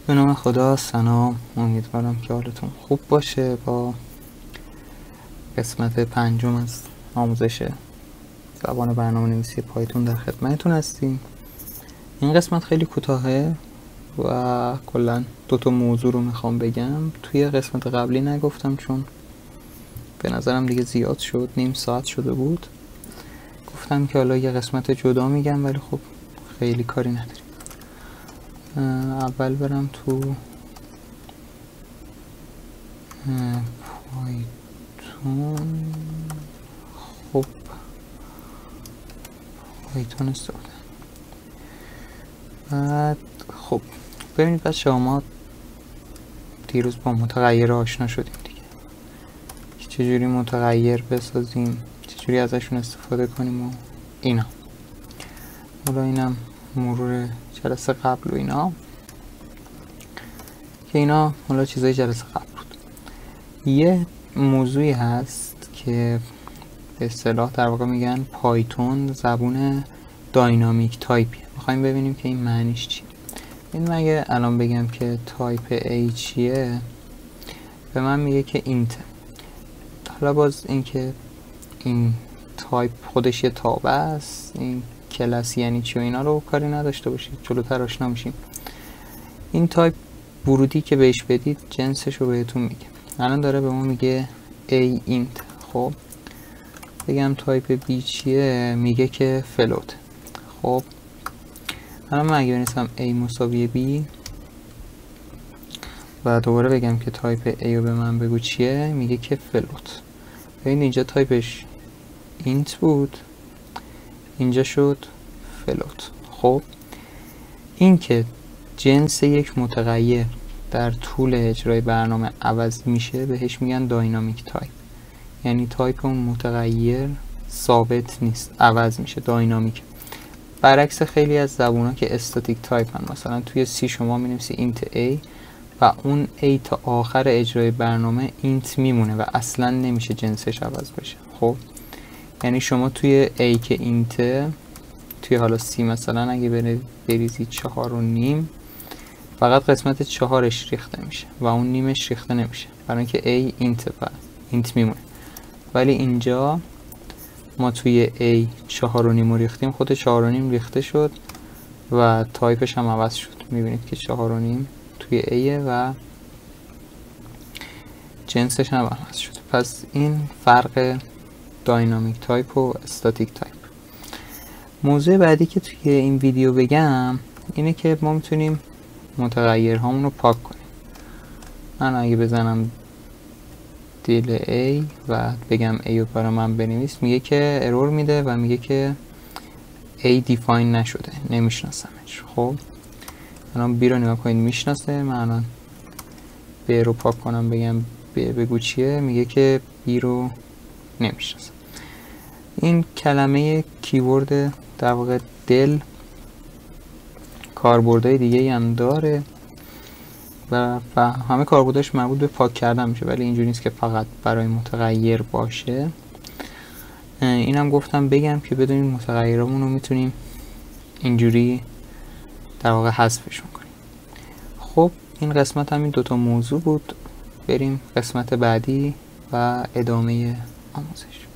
به نام خدا. سلام، امیدوارم که حالتون خوب باشه. با قسمت 5 از آموزش زبان برنامه‌نویسی پایتون در خدمتتون هستیم. این قسمت خیلی کوتاهه و کلا 2 موضوع رو میخوام بگم. توی قسمت قبلی نگفتم چون به نظرم دیگه زیاد شد، نیم ساعت شده بود. گفتم که حالا یه قسمت جدا میگم، ولی خب خیلی کاری نداریم. اول برم تو پایتون. خب پایتون استفاده. بعد خب ببینید بچه‌ها، ما دیروز با متغیر آشنا شدیم دیگه، که چجوری متغیر بسازیم، چجوری ازشون استفاده کنیم و اینا. حالا اینم مرور جلسه قبل و اینا، که اینا حالا چیزای جلسه قبل بود. یه موضوعی هست که به اصطلاح در واقع میگن پایتون زبون داینامیک تایپیه. میخوایم ببینیم که این معنیش چیه. این مگه الان بگم که تایپ A چیه، به من میگه که اینت. حالا باز این که این تایپ خودش یه تابع است، این کلاس یعنی چی و اینا رو کاری نداشته باشید، جلوتر آشنا میشیم. این تایپ ورودی که بهش بدید جنسش رو بهتون میگه. الان داره به ما میگه A int. خب بگم تایپ B چیه، میگه که فلوت. خب الان من اگه بنویسم A مساوی B و دوباره بگم که تایپ A رو به من بگو چیه، میگه که فلوت. ببین اینجا تایپش اینت بود، اینجا شد فلوت. خب این که جنس یک متغیر در طول اجرای برنامه عوض میشه بهش میگن داینامیک تایپ. یعنی تایپ اون متغیر ثابت نیست، عوض میشه، داینامیک. برعکس خیلی از زبونا که استاتیک تایپ هن. مثلا توی سی شما مینویسی اینت A و اون A تا آخر اجرای برنامه اینت میمونه و اصلا نمیشه جنسش عوض بشه. خب یعنی شما توی A که اینت، توی حالا سی مثلا اگه بریزی 4.5، فقط قسمت 4ش ریخته میشه و اون نیمش ریخته نمیشه، برای اینکه A اینت و اینت میمونه. ولی اینجا ما توی A 4.5 ریختیم، خود 4.5 ریخته شد و تایپش هم عوض شد. میبینید که 4.5 توی A و جنسش هم عوض شد. پس این فرق داینامیک تایپ و استاتیک تایپ. موضوع بعدی که توی این ویدیو بگم اینه که ما میتونیم متغیرهامون رو پاک کنیم. من اگه بزنم دل A و بگم A رو برای من بنویس، میگه که ارور میده و میگه که A دیفاین نشده، نمیشناسمش. خب الان B رو نگاه کنید، میشناسه. من الان B رو پاک کنم بگم B بگو چیه، میگه که B رو نمیشناسه. این کلمه کیورد در واقع دل کاربردهای دیگه هم داره و همه کاربردش مربوط به پاک کردن میشه، ولی اینجوری نیست که فقط برای متغیر باشه. اینم گفتم بگم که بدونیم متغیرامون رو میتونیم اینجوری در واقع حذفشون کنیم. خب این قسمت هم این 2 موضوع بود. بریم قسمت بعدی و ادامه آموزش.